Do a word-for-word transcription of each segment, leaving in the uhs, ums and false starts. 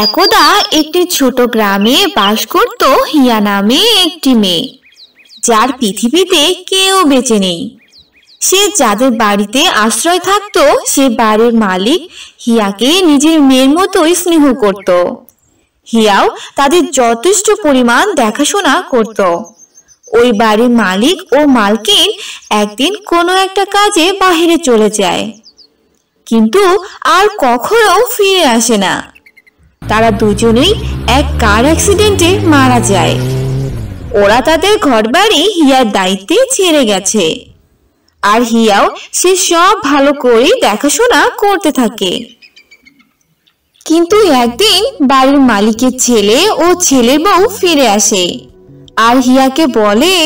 একদা একটি ছোট গ্রামে বাস করত হিয়া নামে একটি মেয়ে, যার পৃথিবীতে কেউ বেঁচে নেই। সে যাদের বাড়িতে আশ্রয় থাকতো সে বাড়ির মালিক হিয়াকে নিজের মেয়ের মতোই স্নেহ করত। হিয়াও তাদের যথেষ্ট পরিমাণ দেখাশোনা করত। ওই বাড়ির মালিক ও মালকিন একদিন কোনো একটা কাজে বাহিরে চলে যায়, কিন্তু আর কখনো ফিরে আসে না। তারা দুজনেই এক কার অ্যাক্সিডেন্টে মারা যায়। ওরা তাদের ঘরবাড়ি হিয়ার দায়িত্বে ছেড়ে গেছে, আর হিয়াও সে সব ভালো করে দেখাশোনা করতে থাকে। কিন্তু একদিন বাড়ির মালিকের ছেলে ও ছেলের বউ ফিরে আসে আর হিয়াকে বলে,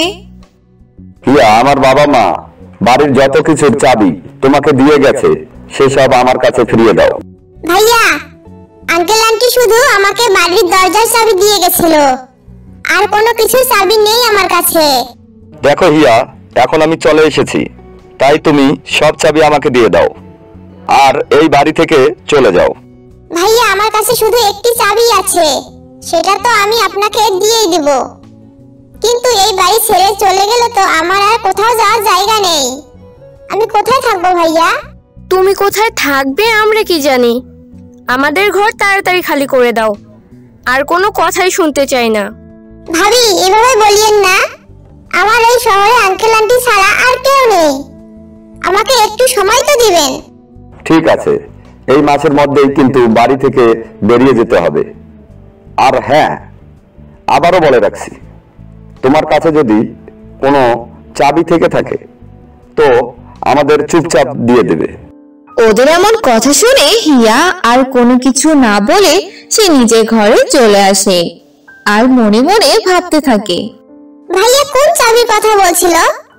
হিয়া, আমার বাবা মা বাড়ির যত কিছুর চাবি তোমাকে দিয়ে গেছে সেসব আমার কাছে ফিরিয়ে দাও। ভাইয়া, আঙ্কেল আন্টি শুধু আমাকে বাড়ির দরজার চাবি দিয়ে গেছিল, আর কোনো কিছুর চাবি নেই আমার কাছে। দেখো হিয়া, এখন আমি চলে এসেছি, তাই তুমি সব চাবি আমাকে দিয়ে দাও আর এই বাড়ি থেকে চলে যাও। ভাইয়া, আমার কাছে শুধু একটি চাবি আছে, সেটা তো আমি আপনাকে দিয়েই দেব, কিন্তু এই বাড়ি ছেড়ে চলে গেলে তো আমার আর কোথাও যাওয়ার জায়গা নেই। আমি কোথায় থাকবো ভাইয়া? তুমি কোথায় থাকবে আমরা কি জানি। আমাদের ঘর তাড়াতাড়ি খালি করে দাও, আর কোনো কথাই শুনতে চাই না। ভাবি, এভাবে বলিয়েন না, আমার এই শহরে আঙ্কেল আন্টি ছাড়া আর কেউ নেই, আমাকে একটু সময় তো দিবেন। ঠিক আছে, এই মাসের মধ্যেই কিন্তু বাড়ি থেকে বেরিয়ে যেতে হবে। আর হ্যাঁ, আবারও বলে রাখছি, তোমার কাছে যদি কোনো চাবি থেকে থাকে তো আমাদের চুপচাপ দিয়ে দেবে। ওদের এমন কথা শুনে হিয়া আর কোনো কিছু না বলে সে নিজের ঘরে চলে আসে আর মনে মনে ভাবতে থাকে, ভাইয়া কোন চাবির কথা বলছিল?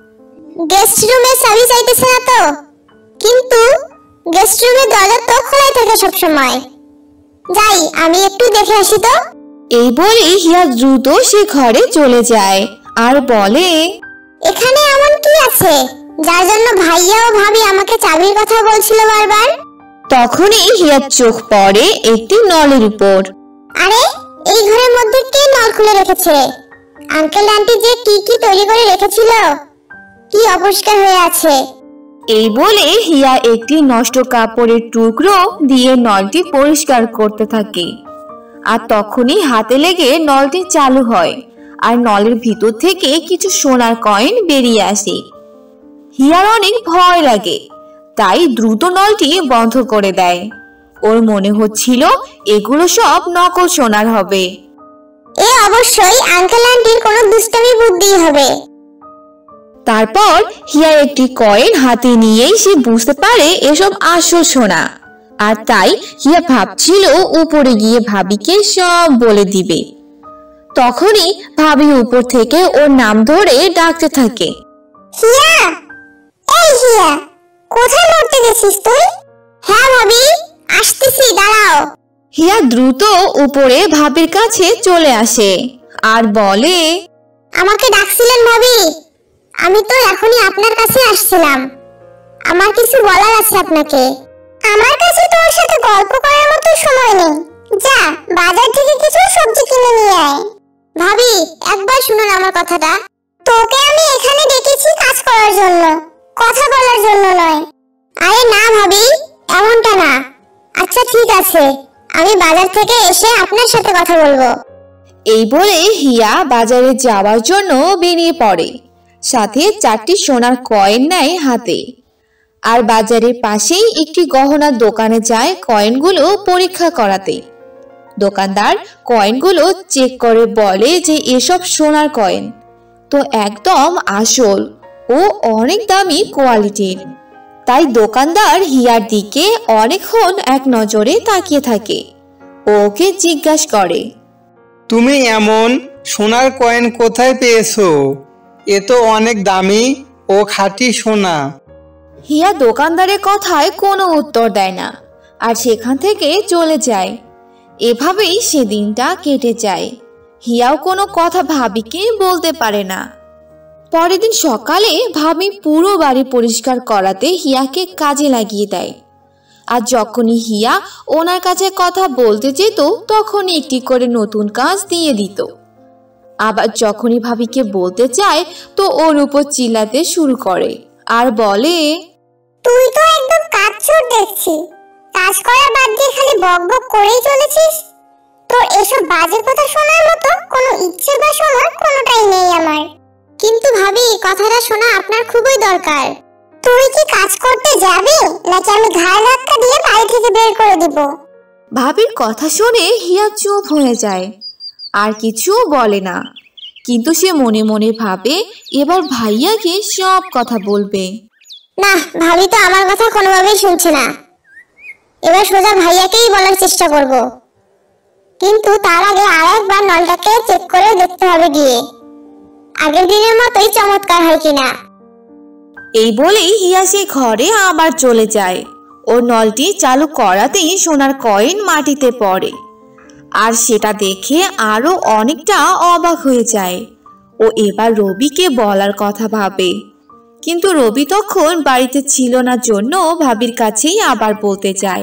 গেস্ট রুমের চাবি চাইতেছে না তো? কিন্তু গেস্ট রুমের দরজা তো খোলাই থাকে সব সময়। যাই, আমি একটু দেখে আসি তো। এই বলে হিয়া দ্রুত সে ঘরে চলে যায় আর বলে, এখানে এমন কি আছে যার জন্য ভাইয়া ও ভাবি আমাকে চাবির কথা বলছিল বারবার? তখনই হিয়ার চোখ পড়ে একটি নলের উপর। আরে, এই ঘরের মধ্যে কে নল খুলে রেখেছে? আঙ্কেল আন্টি যে কি কি তৈরি করে রেখেছিল, কি অপরিষ্কার হয়ে আছে। এই বলে হিয়া একটি নষ্ট কাপড়ের টুকরো দিয়ে নলটি পরিষ্কার করতে থাকে, আর তখনই হাতে লেগে নলটি চালু হয় আর নলের ভিতর থেকে কিছু সোনার কয়েন বেরিয়ে আসে। হিয়ার অনেক ভয় লাগে, তাই দ্রুত নলটি বন্ধ করে দেয়। ওর মনে হচ্ছিল এগুলো সব নকল সোনার হবে। এ অবশ্যই আঙ্কেল আন্টির কোনো দুষ্টামি বুদ্ধি হবে। তারপর হিয়া একটি কয়েন হাতে নিয়েই সে বুঝতে পারে এসব আসল সোনা, আর তাই হিয়া ভাবছিল উপরে গিয়ে ভাবিকে সব বলে দিবে। তখনই ভাবি উপর থেকে ওর নাম ধরে ডাকতে থাকে, হিয়া, এই হিয়া, কোথায় মরতে গেছিস তুই? হ্যাঁ ভাবি, আসতেছি, দাঁড়াও। হিয়া দ্রুত উপরে ভাবির কাছে চলে আসে আর বলে, আমাকে ডাকছিলেন ভাবি? আমি তো এখনই আপনার কাছে আসছিলাম, আমার কিছু বলার আছে আপনাকে। আমার কাছে তোর সাথে গল্প করার মতো সময় নেই, যা বাজার থেকে কিছু সবজি কিনে নিয়ে আয়। ভাবি, একবার শুনুন আমার কথাটা। তোকে আমি এখানে ডেকেছি কাজ করার জন্য, কথা বলার জন্য নয়। আরে না ভাবি, এমনটা না। আচ্ছা ঠিক আছে, আমি বাজার থেকে এসে আপনার সাথে কথা বলবো। এই বলে হিয়া বাজারে যাওয়ার জন্য বেরিয়ে পড়ে, সাথে চারটি সোনার কয়েন নেয় হাতে, আর বাজারের পাশেই একটি গহনার দোকানে যায় কয়েনগুলো পরীক্ষা করাতে। দোকানদার কয়েনগুলো চেক করে বলে যে এসব সোনার কয়েন, তো একদম আসল ও অনেক দামি কোয়ালিটির। তাই দোকানদার হিয়ার দিকে অনেকক্ষণ এক নজরে তাকিয়ে থাকে। ওকে জিজ্ঞাসা করে, তুমি এমন সোনার কয়েন কোথায় পেয়েছো? এ তো অনেক দামি ও খাঁটি সোনা। হিয়া দোকানদারের কথায় কোনো উত্তর দেয় না আর সেখান থেকে চলে যায়। এভাবেই সেদিনটা কেটে যায়। হিয়াও কোনো কথা ভাবিকে বলতে পারে না। পরের দিন সকালে ভাবি পুরো বাড়ি পরিষ্কার করাতে হিয়াকে কাজে লাগিয়ে দেয়। আর যখনই হিয়া ওনার কাছে কথা বলতে যেত তখনই একটি করে নতুন কাজ দিয়ে দিত। আবার যখনই ভাবিকে বলতে চায় তো ওর উপর চিল্লাতে শুরু করে আর বলে, তুই তো একদম কাজচোর দেখছি, কাজ করা বাদ দিয়ে খালি বকবক করেই চলেছিস। তোর এসব বাজে কথা শোনার মতো কোনো ইচ্ছে বা সময় কোনোটাই নেই আমার। কিন্তু ভাবি, কথাটা শোনা আপনার খুবই দরকার। তুই কি কাজ করতে যাবি নাকি আমি ঘাড় ধাক্কা দিয়ে বাড়ি থেকে বের করে দিব? ভাবির কথা শুনে হিয়া চুপ হয়ে যায়, আর কিছু বলে না। কিন্তু সে মনে মনে ভাবে এবার ভাইয়াকে সব কথা বলবে। না, ভাবি তো আমার কথা কোনোভাবেই শুনছে না। এবার সোজা ভাইয়াকেই বলার চেষ্টা করব, কিন্তু তার আগে আরেকবার নলটাকে চেক করে দেখতে হবে গিয়ে, আগের দিনের মতোই চমৎকার হয় কিনা। এই বলেই হিয়া সে ঘরে আবার চলে যায়। ও নলটি চালু করাতেই সোনার কয়েন মাটিতে পড়ে, আর সেটা দেখে আরো অনেকটা অবাক হয়ে যায়। ও এবার রবিকে বলার কথা ভাবে, কিন্তু রবি তখন বাড়িতে ছিল না জন্য ভাবির কাছেই আবার বলতে যায়।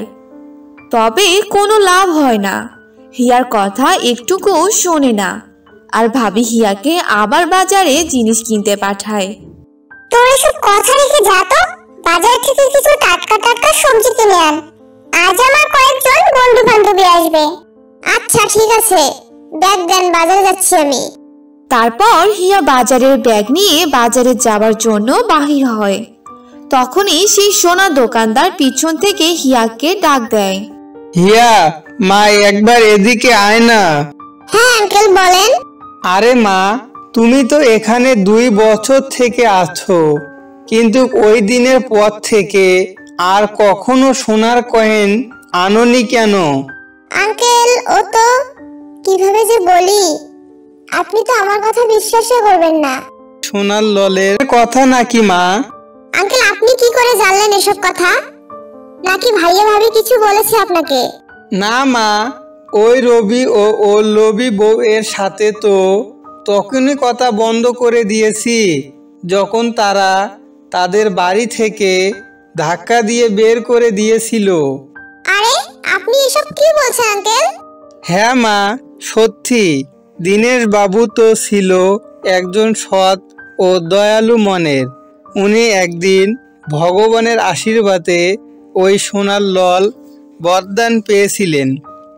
তবে কোনো লাভ হয় না, হিয়ার কথা একটুকু শোনে না। আর ভাবি হিয়াকে আবার বাজারে জিনিস কিনতে পাঠায়। তোর এসব কথা রেখে যা তো, বাজার থেকে কিছু টাটকা টাটকা সবজি কিনে আন। আজ আমার কয়েকজন বন্ধু বান্ধবী আসবে। আচ্ছা ঠিক আছে, ব্যাগ দেন, বাজারে যাচ্ছি আমি। তারপর হিয়া বাজারের ব্যাগ নিয়ে বাজারে যাওয়ার জন্য বাহির হয়। তখনই সেই সোনা দোকানদার পিছন থেকে হিয়াকে ডাক দেয়। হিয়া, মা একবার এদিকে আয় না। হ্যাঁ আঙ্কেল, বলেন। আরে মা, তুমি তো এখানে দুই বছর থেকে আছো, কিন্তু ওই দিনের পর থেকে আর কখনো সোনার কয়েন আনোনি কেন? আঙ্কেল, ও তো কিভাবে যে বলি, আপনি তো আমার কথা বিশ্বাসই করবেন না। সোনার ললের কথা নাকি মা? আঙ্কেল, আপনি কি করে জানলেন এসব কথা? নাকি ভাইয়া ভাবি কিছু বলেছে আপনাকে? না মা, ওই রবি ও ওর লোভী বউ এর সাথে তো তখনই কথা বন্ধ করে দিয়েছি যখন তারা তাদের বাড়ি থেকে ধাক্কা দিয়ে বের করে দিয়েছিল। আরে আপনি এসব কি বলছেন আঙ্কেল? হ্যাঁ মা, সত্যি। দীনেশ বাবু তো ছিল একজন সৎ ও দয়ালু মনের। উনি একদিন ভগবানের আশীর্বাদে ওই সোনার লল বরদান পেয়েছিলেন,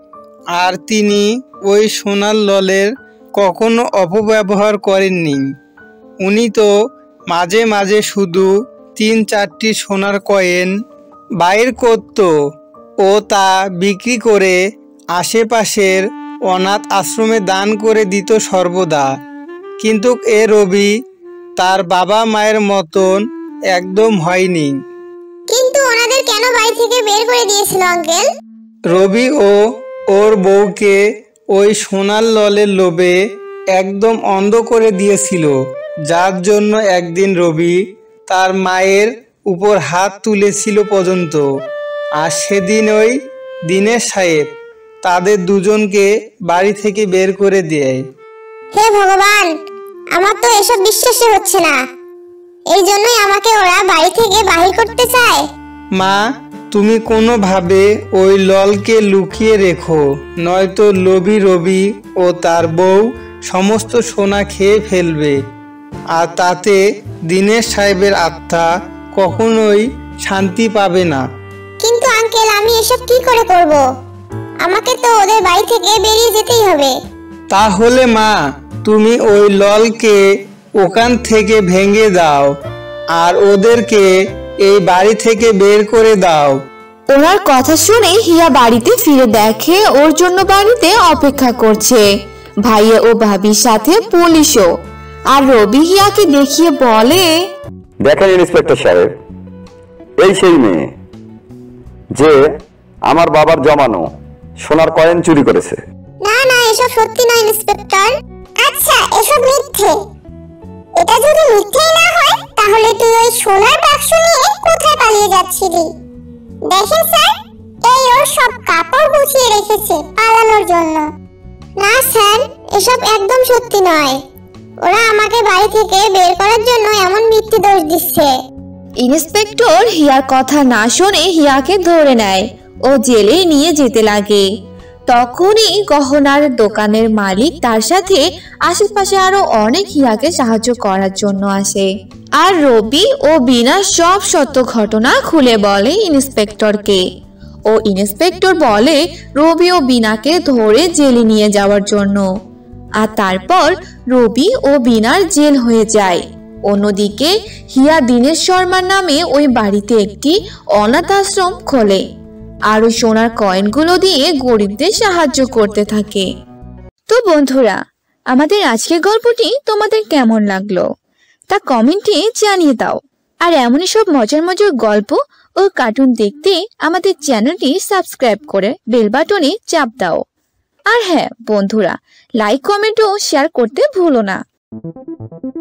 আর তিনি ওই সোনার ললের কখনো অপব্যবহার করেননি। উনি তো মাঝে মাঝে শুধু তিন চারটি সোনার কয়েন বাইর করত ও তা বিক্রি করে আশেপাশের অনাথ আশ্রমে দান করে দিত সর্বদা। কিন্তু এ রবি তার বাবা মায়ের মতন একদম হয়নি। কিন্তু ওনাদের কেন বাড়ি থেকে বের করে দিয়েছিল আঙ্কেল? রবি ও ওর বউকে ওই সোনার ললের লোভে একদম অন্ধ করে দিয়েছিল, যার জন্য একদিন রবি তার মায়ের উপর হাত তুলেছিল পর্যন্ত। আর সেদিন ওই দীনেশ সাহেব তাদের দুজনকে বাড়ি থেকে বের করে দেয়। হে ভগবান, আমার তো এসব বিশ্বাসই হচ্ছে না। এই জন্যই আমাকে ওরা বাড়ি থেকে বাহির করতে চায়। মা, তুমি কোনোভাবে ওই ললকে লুকিয়ে রেখো, নয়তো লোভী রবি ও তার বউ সমস্ত সোনা খেয়ে ফেলবে, আর তাতে দীনেশ সাহেবের আত্মা কখনোই শান্তি পাবে না। কিন্তু আঙ্কেল, আমি এসব কি করে করব? আমাকে তো ওদের বাড়ি থেকে বেরিয়ে যেতেই হবে। তাহলে মা, তুমি ওই ললকে ওখান থেকে ভেঙে দাও আর ওদেরকে এই বাড়ি থেকে বের করে দাও। ওনার কথা শুনে হিয়া বাড়িতে ফিরে দেখে ওর জন্য বাড়িতে অপেক্ষা করছে ভাইয়া ও ভাবির সাথে পুলিশও। আর রবি হিয়াকে দেখিয়ে বলে, দেখেন ইন্সপেক্টর সাহেব, এই সেই মেয়ে যে আমার বাবার জমানো সোনার কয়েন চুরি করেছে। না না, এসব সত্যি নয় ইন্সপেক্টর। আচ্ছা, এসব মিথ্যে। এটা যদি মিথ্যেই না হয় তাহলে তুই ওই সোনার বাক্স নিয়ে কোথায় পালিয়ে যাচ্ছিলি? দেখেন স্যার, এই ওর সব কাপড় গুছিয়ে রেখেছে পালানোর জন্য। না স্যার, এসব একদম সত্যি নয়। ওরা আমাকে বাড়ি থেকে বের করার জন্য এমন মিথ্যে দোষ দিচ্ছে। ইন্সপেক্টর হিয়ার কথা না শুনে হিয়াকে ধরে নেয় ও জেলে নিয়ে যেতে লাগে। তখনই গহনার দোকানের মালিক তার সাথে আশেপাশে আরো অনেক হিয়াকে সাহায্য করার জন্য আসে। আর রবি ও বিনা সব সত্য ঘটনা খুলে বলে ইন্সপেক্টরকে। ও ইন্সপেক্টর বলে রবি ও বিনাকে ধরে জেলে নিয়ে যাওয়ার জন্য। আর তারপর রবি ও বিনার জেল হয়ে যায়। অন্যদিকে হিয়া দীনেশ শর্মার নামে ওই বাড়িতে একটি অনাথ আশ্রম খোলে আর ওই সোনার কয়েনগুলো দিয়ে গরিবদের সাহায্য করতে থাকে। তো বন্ধুরা, আমাদের আজকের গল্পটি তোমাদের কেমন লাগলো তা কমেন্টে জানিয়ে দাও। আর এমনই সব মজার মজার গল্প ও কার্টুন দেখতে আমাদের চ্যানেলটি সাবস্ক্রাইব করে বেল বাটনে চাপ দাও। আর হ্যাঁ বন্ধুরা, লাইক কমেন্ট ও শেয়ার করতে ভুলো না।